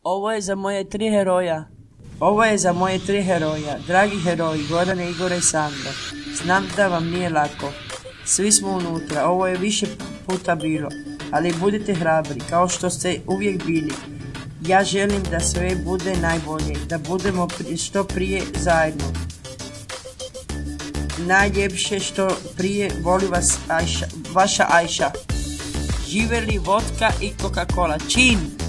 Ovo je za moje tri heroja. Ovo je za moje tri heroja, dragi heroji, Gorane, Igore i Sandro. Znam da vam nije lako. Svi smo unutra, ovo je više puta bilo, ali budite hrabri, kao što ste uvijek bili. Ja želim da sve bude najbolje, da budemo što prije zajedno. Najljepše što prije, voli vas vaša Ajša. Živeli vodka i Coca-Cola. Čin!